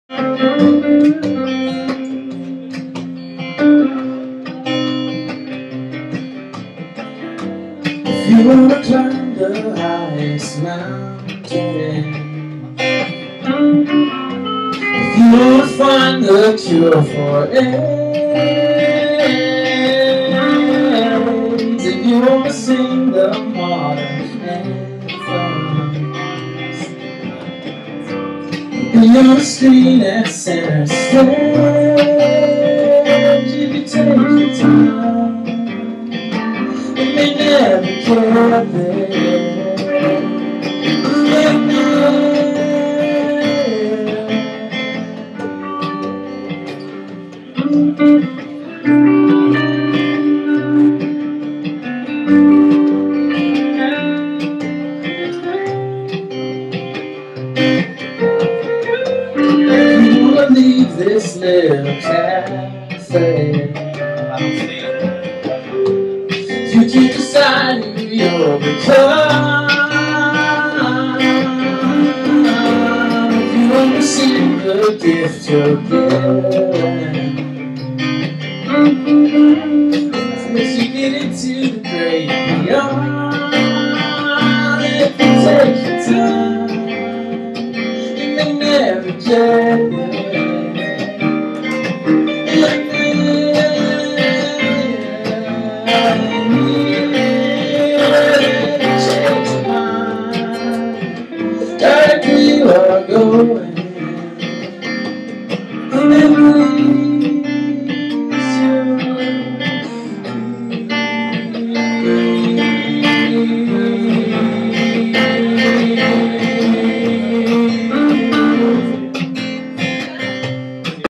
If you wanna climb the highest mountain, if you wanna find the cure for AIDS, if you wanna sing the modern anthems, be on the screen at center stage, if you take your time, it may never get there. You wanna leave this little cafe, you can decide who you'll become. If you want to see the gift you're given, as you get into the great beyond, if you take your time, you may never get there.